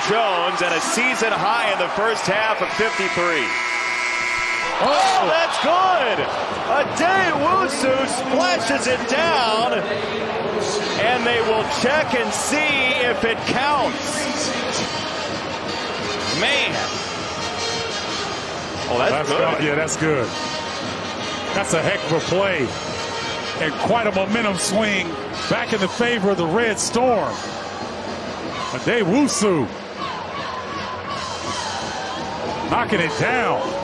Jones and a season high in the first half of 53. Oh, that's good. Addae-Wusu splashes it down, and they will check and see if it counts. Man. Oh, that's good. Yeah, that's good. That's a heck of a play. And quite a momentum swing back in the favor of the Red Storm. Addae-Wusu knocking it down.